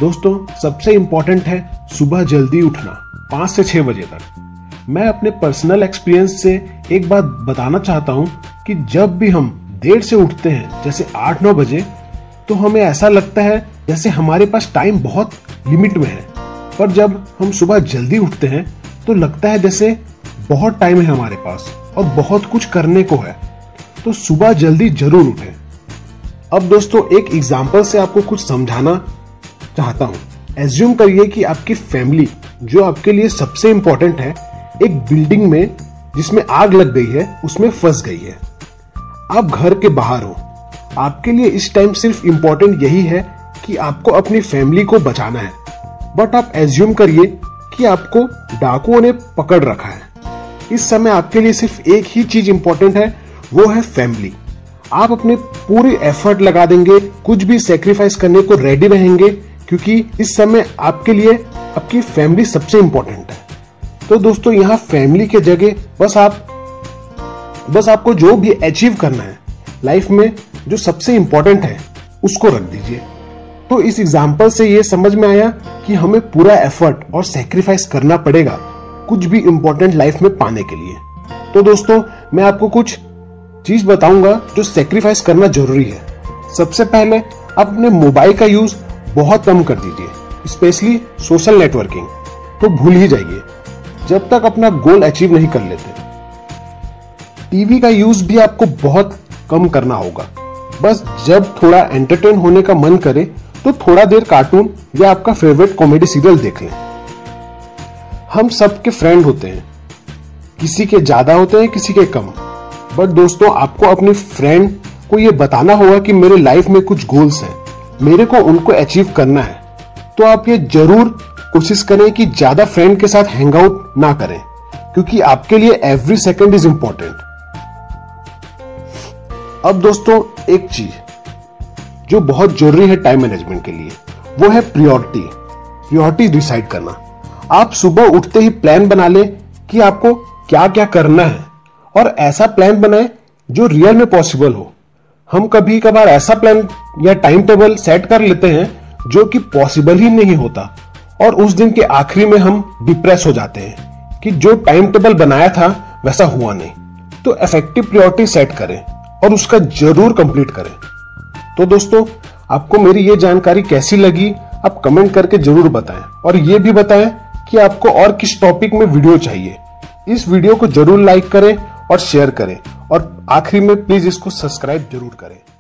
दोस्तों सबसे इम्पोर्टेंट है सुबह जल्दी उठना 5 से 6 बजे तक। मैं अपने पर्सनल एक्सपीरियंस से एक बात बताना चाहता हूँ कि जब भी हम देर से उठते हैं जैसे 8-9 बजे, तो हमें ऐसा लगता है जैसे हमारे पास टाइम बहुत लिमिट में है, पर जब हम सुबह जल्दी उठते हैं तो लगता है जैसे बहुत टाइम है हमारे पास और बहुत कुछ करने को है। तो सुबह जल्दी जरूर उठें। अब दोस्तों एक एग्जाम्पल से आपको कुछ समझाना चाहता हूँ। एज्यूम करिए कि आपकी फैमिली जो आपके लिए सबसे इंपॉर्टेंट है, एक बिल्डिंग में जिसमें आग लग गई है उसमें फंस गई है। आप घर के बाहर हो, आपके लिए इस टाइम सिर्फ इंपॉर्टेंट यही है कि आपको अपनी फैमिली को बचाना है। बट आप एज्यूम करिए कि आपको डाकुओं ने पकड़ रखा है। इस समय आपके लिए सिर्फ एक ही चीज इंपॉर्टेंट है, वो है फैमिली। आप अपने पूरे एफर्ट लगा देंगे, कुछ भी सेक्रीफाइस करने को रेडी रहेंगे, क्योंकि इस समय आपके लिए आपकी फैमिली सबसे इंपॉर्टेंट है। तो दोस्तों यहाँ फैमिली के जगह बस आपको जो भी अचीव करना है लाइफ में, जो सबसे इंपॉर्टेंट है उसको रख दीजिए। तो इस एग्जाम्पल से ये समझ में आया कि हमें पूरा एफर्ट और सेक्रीफाइस करना पड़ेगा कुछ भी इंपॉर्टेंट लाइफ में पाने के लिए। तो दोस्तों मैं आपको कुछ चीज बताऊंगा जो सेक्रीफाइस करना जरूरी है। सबसे पहले आप अपने मोबाइल का यूज बहुत कम कर दीजिए, स्पेशली सोशल नेटवर्किंग तो भूल ही जाइए जब तक अपना गोल अचीव नहीं कर लेते। टीवी का यूज भी आपको बहुत कम करना होगा। बस जब थोड़ा एंटरटेन होने का मन करे तो थोड़ा देर कार्टून या आपका फेवरेट कॉमेडी सीरियल देख लें। हम सबके फ्रेंड होते हैं, किसी के ज्यादा होते हैं, किसी के कम। बट दोस्तों आपको अपने फ्रेंड को ये बताना होगा कि मेरे लाइफ में कुछ गोल्स हैं, मेरे को उनको अचीव करना है। तो आप ये जरूर कोशिश करें कि ज्यादा फ्रेंड के साथ हैंग आउट ना करें, क्योंकि आपके लिए एवरी सेकंड इज इंपॉर्टेंट। अब दोस्तों एक चीज जो बहुत जरूरी है टाइम मैनेजमेंट के लिए, वो है प्रायोरिटी डिसाइड करना। आप सुबह उठते ही प्लान बना लें कि आपको क्या क्या करना है, और ऐसा प्लान बनाएं जो रियल में पॉसिबल हो। हम कभी कभार ऐसा प्लान या टाइम टेबल सेट कर लेते हैं जो कि पॉसिबल ही नहीं होता, और उस दिन के आखिरी में हम डिप्रेस हो जाते हैं कि जो टाइम टेबल बनाया था वैसा हुआ नहीं। तो इफेक्टिव प्रायोरिटी सेट करें और उसका जरूर कंप्लीट करें। तो दोस्तों आपको मेरी ये जानकारी कैसी लगी आप कमेंट करके जरूर बताएं, और ये भी बताएं कि आपको और किस टॉपिक में वीडियो चाहिए। इस वीडियो को जरूर लाइक करें और शेयर करें, और आखिरी में प्लीज इसको सब्सक्राइब जरूर करें।